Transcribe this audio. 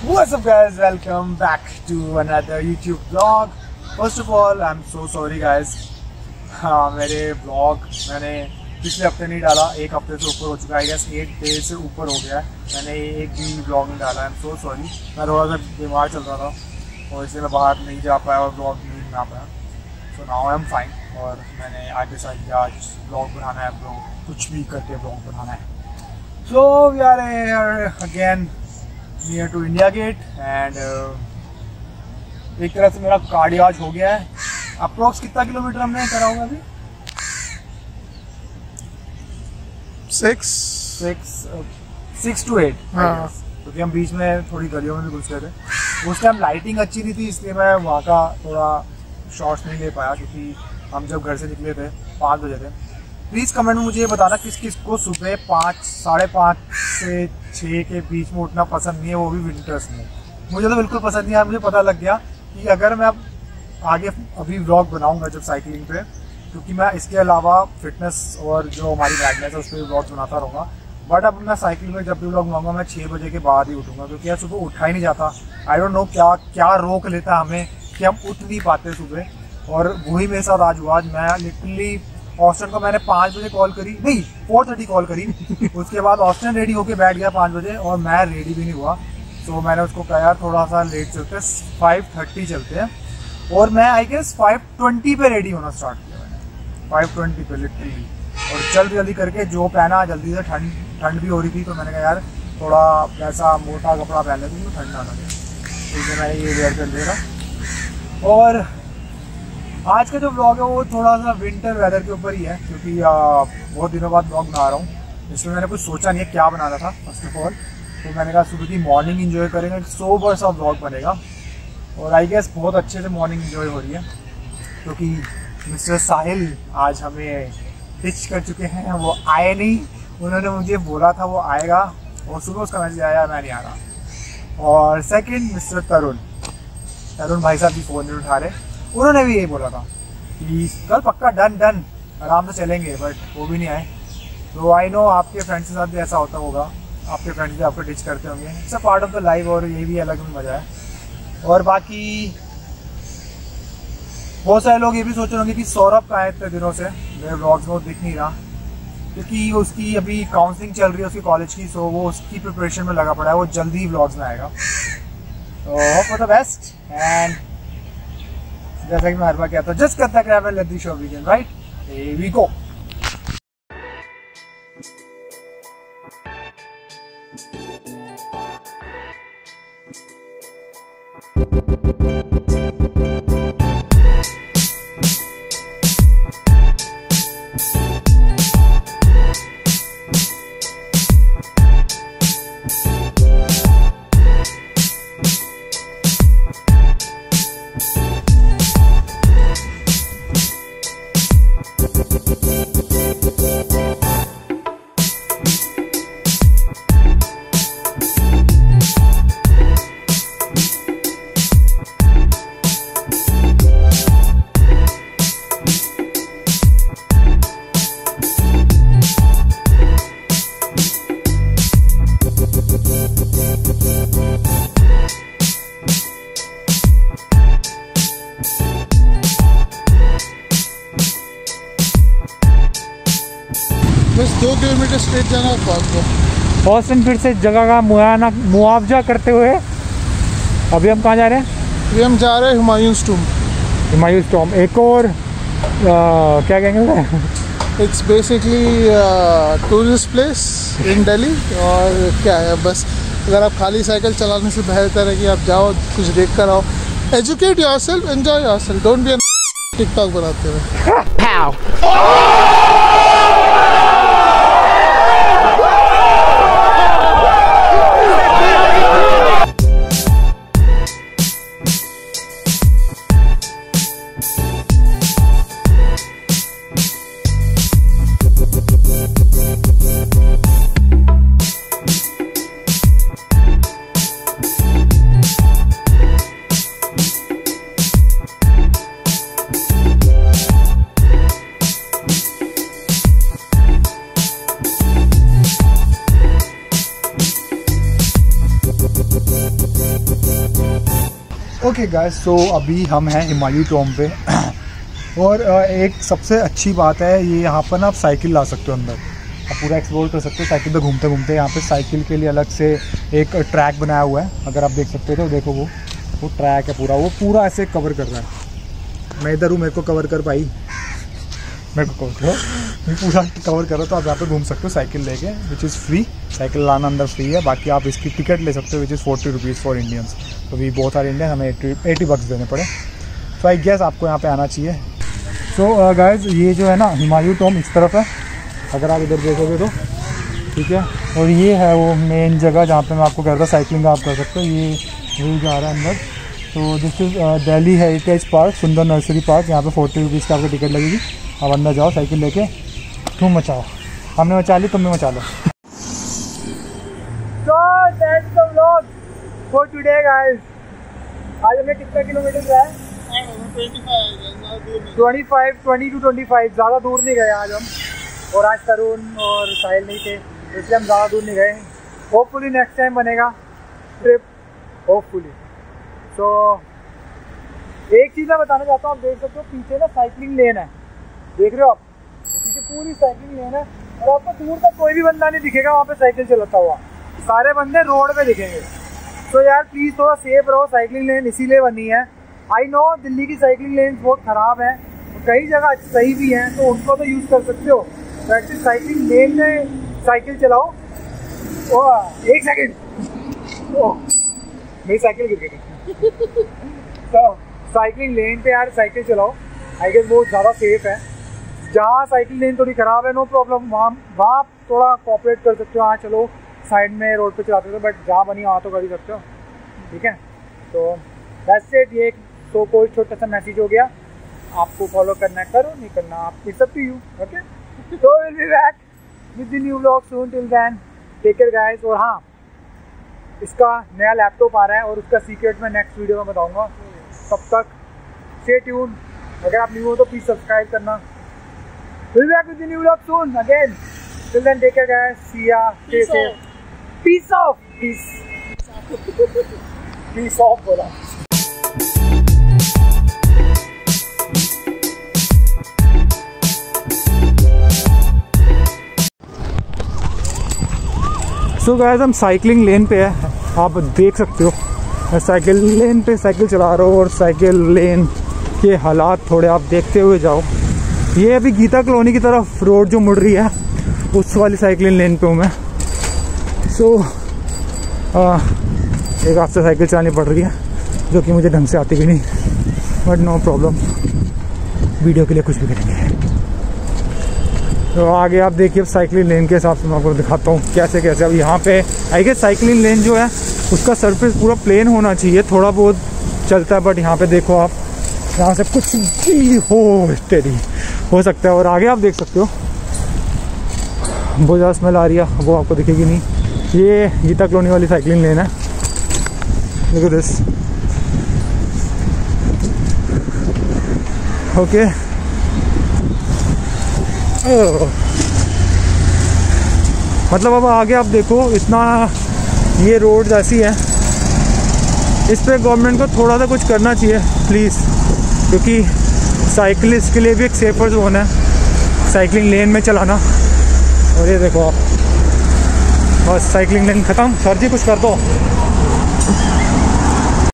What's up guys, welcome back to another YouTube vlog. First of all, I'm so sorry guys. मेरे vlog मैंने पिछले हफ्ते नहीं डाला, एक हफ्ते से ऊपर हो चुका है, गेस 8 डेज से ऊपर हो गया है, मैंने एक भी vlog नहीं डाला। I'm so sorry, मैं थोड़ा सा बीमार चल रहा था और इसलिए मैं बाहर नहीं जा पाया और vlog नहीं बना पाया। So now I'm fine और मैंने आज डिसाइड किया आज vlog बनाना है, कुछ भी करके vlog बनाना है। So we are here again near to India Gate and एक तरह से मेरा कार्डियो आज हो गया है। अप्रोक्स कितना किलोमीटर हमने करा होगा अभी? 6 to 8 क्योंकि हम बीच में थोड़ी गलियों में भी घुस गए थे। उस टाइम लाइटिंग अच्छी नहीं थी इसलिए मैं वहाँ का थोड़ा शॉट्स नहीं ले पाया, क्योंकि हम जब घर से निकले थे 5 बजे थे। प्लीज़ कमेंट में मुझे ये बताना किस किस को सुबह 5, 5:30 से 6 के बीच में उठना पसंद नहीं है, वो भी विंटर्स में। मुझे तो बिल्कुल पसंद नहीं है। मुझे पता लग गया कि अगर मैं अब आगे अभी व्लॉग बनाऊंगा जब साइकिलिंग पे, क्योंकि मैं इसके अलावा फिटनेस और जो हमारी मैडनेस है उस पर व्लॉग बनाता रहूँगा, बट अब मैं साइकिल में जब भी व्लॉग बनाऊंगा मैं 6 बजे के बाद ही उठूँगा, क्योंकि यार सुबह उठा ही नहीं जाता। आई डोंट नो क्या रोक लेता हमें कि हम उठ नहीं पाते सुबह, और वही मेरे साथ आज हुआ। आज मैं लिटरली ऑस्टिन को मैंने 5 बजे कॉल करी, नहीं 4:30 कॉल करी, उसके बाद ऑस्टिन रेडी होके बैठ गया 5 बजे और मैं रेडी भी नहीं हुआ। तो मैंने उसको कहा यार थोड़ा सा लेट चलते हैं, 5:30 चलते हैं, और मैं आई गेस 5:20 पे रेडी होना स्टार्ट किया मैंने, 5:20 पे लिटरली, और जल्दी करके जो पहना जल्दी से। ठंड भी हो रही थी तो मैंने कहा यार थोड़ा ऐसा मोटा कपड़ा पहन लेते तो ठंड ना लगे, इसलिए मैंने ये वेयर कर लिया। और आज का जो व्लॉग है वो थोड़ा सा विंटर वेदर के ऊपर ही है, क्योंकि बहुत दिनों बाद व्लॉग बना रहा हूँ। इसमें मैंने कुछ सोचा नहीं है क्या बनाना था फर्स्ट ऑफ ऑल, तो मैंने कहा सुबह की मॉर्निंग एंजॉय करेंगे, सोबर सा व्लॉग बनेगा। और आई गेस बहुत अच्छे से मॉर्निंग एंजॉय हो रही है, क्योंकि मिस्टर साहिल आज हमें टिच कर चुके हैं। वो आए नहीं, उन्होंने मुझे बोला था वो आएगा और सुबह उसका मैसेज आया मैं नहीं आ रहा। और सेकेंड मिस्टर तरुण भाई साहब भी फ़ोन नहीं उठा रहे, उन्होंने भी यही बोला था कि कल पक्का डन आराम से चलेंगे, बट वो भी नहीं आए। तो आई नो आपके फ्रेंड्स के साथ भी ऐसा होता होगा, आपके फ्रेंड्स भी आपको डिच करते होंगे, it's a part of the life, और ये भी अलग में मज़ा है। और बाकी बहुत सारे लोग ये भी सोच रहे होंगे कि सौरभ का है इतने दिनों से मेरे व्लॉग्स में वो दिख नहीं रहा, क्योंकि उसकी अभी काउंसलिंग चल रही है उसकी कॉलेज की, सो वो उसकी प्रिपरेशन में लगा पड़ा है, वो जल्दी ही व्लॉग्स में आएगा। तो hope for the best, and जैसा कि मैं हर बार कहता हूँ, जस्ट करता है let the show begin, right? Here we go. बस 2 किलोमीटर स्ट्रेट जाना है आपको। ऑस्टिन फिर से जगह का मुआवजा करते हुए अभी हम कहाँ जा रहे हैं? अभी हम जा रहे हैं हुमायूंस टॉम्ब। एक और क्या कहेंगे, it's basically tourist place in Delhi. और क्या है, बस अगर आप खाली साइकिल चलाने से बेहतर है कि आप जाओ कुछ देख कर आओ, educate yourself, enjoy yourself, don't be TikTok बनाते हुए। ओके गाइस, सो अभी हम हैं हिमायू टॉम पे और एक सबसे अच्छी बात है ये यहाँ पर ना आप साइकिल ला सकते हो अंदर, आप पूरा एक्सप्लोर कर सकते हो साइकिल पे घूमते घूमते। यहाँ पे साइकिल के लिए अलग से एक ट्रैक बनाया हुआ है, अगर आप देख सकते हो तो देखो वो ट्रैक है पूरा, वो पूरा ऐसे कवर कर रहा है। मैं इधर हूँ, मेरे को कवर कर पाई, मेरे को कवर करो, मैं पूरा कवर करो। तो आप यहाँ पे घूम सकते हो साइकिल लेके, विच इज़ फ्री। साइकिल लाना अंदर फ्री है, बाकी आप इसकी टिकट ले सकते हो which is 40 rupees for Indians. तो वी बहुत सारे इंडियन, हमें 80 बक्स देने पड़े। तो आई गेस आपको यहाँ पे आना चाहिए। सो गाइज ये जो है ना हिमायू टॉम इस तरफ है, अगर आप इधर देखोगे तो ठीक है। और ये है वो मेन जगह जहाँ पे मैं आपको कह रहा था साइकिलिंग आप कर सकते हो। ये वही जा रहा है अंदर। तो this is Delhi heritage park, Sunder nursery park. यहाँ पे 40 रुपीज़ की आपको टिकट लगेगी। अब अंदर जाओ साइकिल लेके, तुम मचाओ, हमने मचा ली, तुम भी मचा लो। So that's the vlog for today guys। आज हमने कितना किलोमीटर गया है? 20 to 25, ज़्यादा दूर नहीं गए आज हम। और आज तरुण और साहिल नहीं थे, इसलिए हम ज़्यादा दूर नहीं गए। होपफुली नेक्स्ट टाइम बनेगा ट्रिप, होपफुली। तो एक चीज़ मैं बताना चाहता हूँ, आप देख सकते हो पीछे ना साइकिलिंग लेन है, देख रहे हो आप, पीछे पूरी साइकिलिंग लेन है और आपको दूर तक कोई भी बंदा नहीं दिखेगा वहाँ पे साइकिल चलाता हुआ, सारे बंदे रोड पे दिखेंगे। तो यार प्लीज़ थोड़ा सेफ रहो, साइकिलिंग लेन इसीलिए बनी है। आई नो दिल्ली की साइकिलिंग लेन बहुत ख़राब है, कई जगह सही भी हैं, तो उनको तो यूज़ कर सकते हो। तो एक्चुअली साइकिलिंग लेन में साइकिल चलाओ। एक सेकेंड, मेरी साइकिल गिर गई। तो साइकिलिंग लेन पे यार साइकिल चलाओ, आई गेस बहुत ज़्यादा सेफ है। जहाँ साइकिल लेन थोड़ी ख़राब है नो प्रॉब्लम, वहाँ थोड़ा कोऑपरेट कर सकते हो, हाँ चलो साइड में रोड पे चलाते हो, बट जहाँ बनी वहाँ तो कर ही सकते हो, ठीक है। तो दैट्स इट, ये एक सो कोई छोटा सा मैसेज हो गया। आपको फॉलो करना है करो, नहीं करना आप it's up to you, okay. तो will be back with the new vlog soon, till then take care guys. और हाँ, इसका नया लैपटॉप आ रहा है और उसका सीक्रेट मैं नेक्स्ट वीडियो में बताऊँगा। तब तक स्टे ट्यून, अगर आप न्यू हो तो प्लीज़ सब्सक्राइब करना। Will be back with the new vlog soon again, till then take care guys, see ya, stay safe, peace of, peace of बोला। सो गाइस हम साइकिलिंग लेन पे है, आप देख सकते हो मैं साइकिल लेन पे साइकिल चला रहा हूँ और साइकिल लेन के हालात थोड़े आप देखते हुए जाओ। ये अभी गीता कॉलोनी की तरफ रोड जो मुड़ रही है उस वाली साइकिलिंग लेन पे हूँ मैं। सो एक हाथ से साइकिल चलानी पड़ रही है जो कि मुझे ढंग से आती भी नहीं, बट नो प्रॉब्लम, वीडियो के लिए कुछ भी करेंगे। तो आगे आप देखिए साइकिलिंग लेन के हिसाब से मैं आपको दिखाता हूँ कैसे कैसे। अब यहाँ पे आई गेस साइकिलिंग लेन जो है उसका सरफेस पूरा प्लेन होना चाहिए, थोड़ा बहुत चलता है, बट यहाँ पे देखो आप, यहाँ से कुछ भी हो स्टेडी हो सकता है। और आगे आप देख सकते हो बहुत ज़्यादा स्मेल आ रही है, वो आपको दिखेगी नहीं। ये गीता कॉलोनी वाली साइकिलिंग लेन है, देखो दिस, ओके। मतलब अब आगे आप देखो इतना ये रोड ऐसी है, इस पे गवर्नमेंट को थोड़ा सा कुछ करना चाहिए प्लीज़, क्योंकि साइकिलिस्ट के लिए भी एक सेफर जोन है साइकिलिंग लेन में चलाना। और ये देखो आप, बस साइकिलिंग लेन ख़त्म। सर जी कुछ कर दो।